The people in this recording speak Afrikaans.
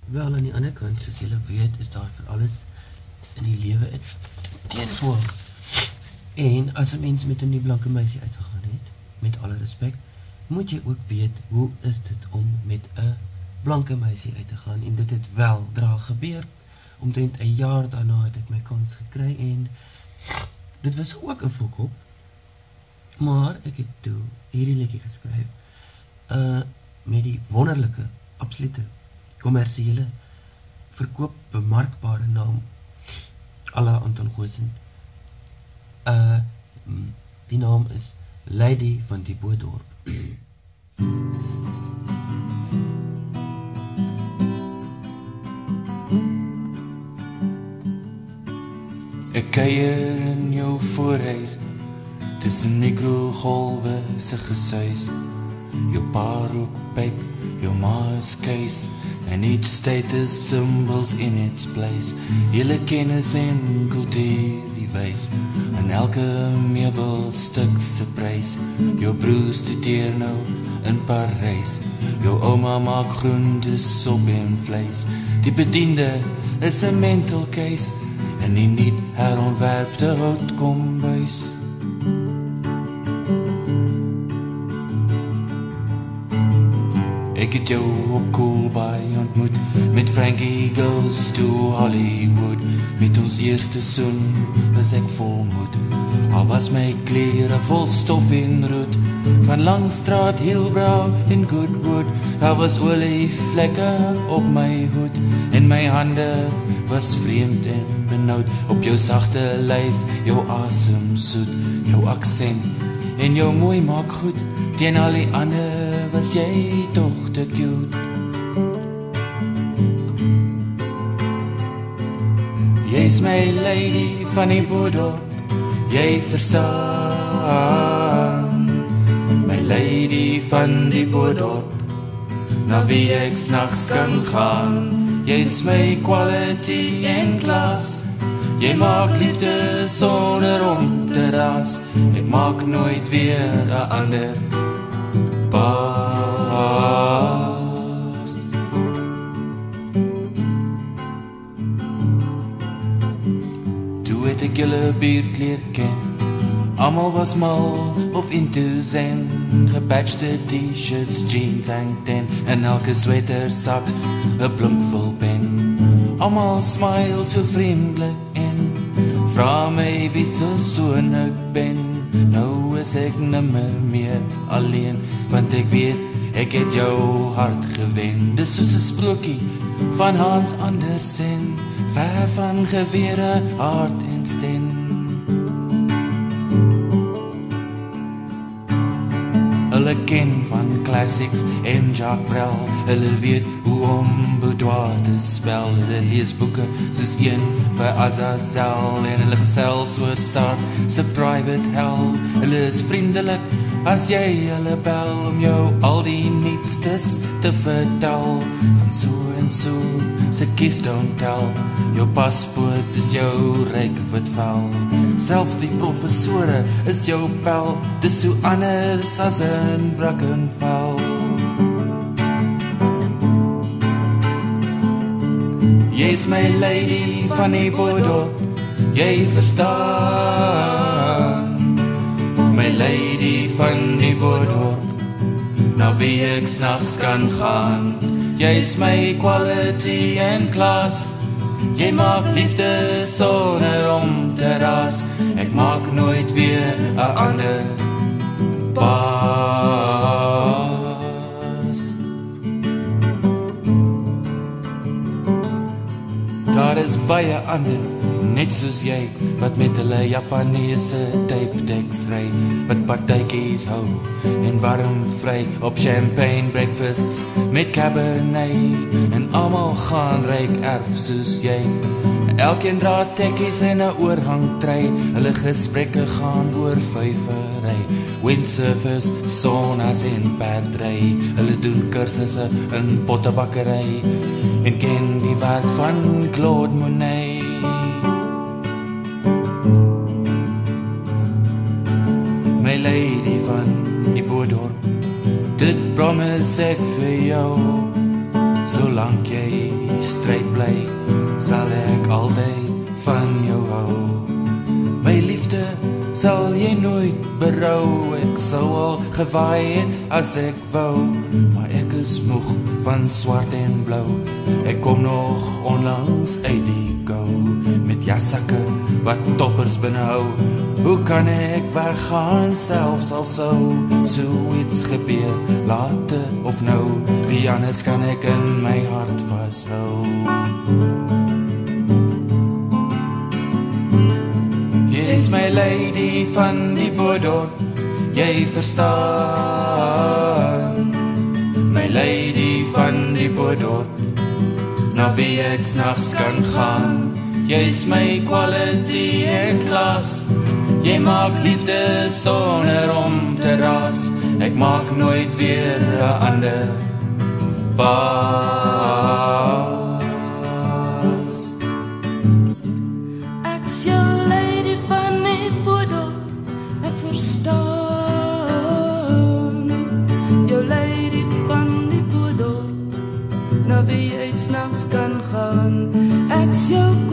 Wel, aan die ander kant, soos julle weet, is daar vir alles in die lewe 'n teenvoer. En as 'n mens met 'n nuwe blanke meisie uitgegaan het, met alle respek, moet jy ook weet hoe is dit om met 'n blanke meisie uit te gaan, en dit het wel dra gebeur. Omtrent 'n jaar daarna het ek my kans gekry en dit was ook 'n fok-op, maar ek het toe hierdie liedjie geskryf met die wonderlike, absolute, kommersiële, verkoop bemarkbare naam à la Anton Goosen. Die naam is Lady van die Boerdorp. Ek kuier in jou voorhuis, tussen mikrogolwe se gesuis. Jou pa rook pyp, jou ma is keis, and each status symbols in its place. Julle kennis en kultuur die wys, en elke meubelstuk se prys. Jou broer studeer nou in Parys, jou ouma maak groentes, sop en vleis. Die bediende is 'n mental case, en die niet herontwerpte houtkombuis. Ek het jou op Coolbaai ontmoet, met Frankie Goes to Hollywood. Met ons eerste soen was ek volmoed, al was my klere vol stof en roet. Van Langstraat, Hillbrow en Goodwood, daar was olievlekke op my hoed. En my hande was vreemd en benoud, op jou sagte lyf, jou asem soet, jou aksent en jou mooi maak goed. Teen al die ander was jy toch te cute. Jy's my lady van die Boerdorp, jy verstaan. My lady van die Boerdorp, na wie ek s'nags kan gaan. Jy's my quality en klas, jy maak liefde sonder om te raas. Ek maak nooit weer 'n ander pas. Toe het ek julle bierkleer ken, almal was mal of into zen. Gepatchte t-shirts, jeans hangt in, en elke sweatersak 'n blinkvulpen. Almal smile so vriendelik en vra my wie se soon ek ben. Nou is ek nimmer meer alleen, want ek weet ek het jou hart gewen. Dis soos 'n sprokie van Hans Andersen, ver van gewere, hart en stem. Hulle ken van classics en Jacques Brel, hulle weet hoe om boudoir te spel. Hulle lees boeke soos een vir Azazel, en hulle gesels oor Sartre se private hell. Hulle is vriendelik as jy hulle bel, om jou al die nietstes te vertel. Van so en so se kies don't tell, jou paspoort is jou ryk wit vel. Selfs die professore is jou pel, dis so anders as in Brackenfell. Jy's my lady van die Boerdorp, jy verstaan. My lady van die Boerdorp, na wie ek s'nags kan gaan. Jy's my quality en klas, jy maak liefde sonder om te raas. Ek maak nooit weer 'n ander pas. Daar is baie ander, net soos jy, wat met hulle Japaneese tape decks ry, wat partytjies hou en warm vry op champagne breakfasts met Cabernet, en almal gaan ryk erf soos jy. Elkeen dra tekkies en 'n oorhangtrei, hulle gesprekke gaan oor vyfery, windsurfers, saunas en perdry. Hulle doen kursusse in pottebakkery en ken die werk van Claude Monet. My lady van die Boerdorp, dit promise ek vir jou, solank jy stryd bly, sal ek altyd van jou hou. My liefde sal jy nooit berou, ek sou al gewaai het as ek wou, maar ek is moeg van swart en blou, ek kom nog onlangs uit die kou, met jassakke wat toppers binnehou, hoe kan ek weggaan selfs al sou, so iets gebeur, later of nou, wie anders kan ek in my hart vashou. Jy is my lady van die Boerdorp, jy verstaan. My lady van die Boerdorp, na wie ek s'nachts kan gaan. Jy is my quality en klas, jy maak liefde sonder om te raas. Ek maak nooit weer 'n ander baas. Ek's jou lady van die Boerdorp, ek verstaan. Jou lady van die Boerdorp, na wie jy s'nachts kan gaan. Ek's jou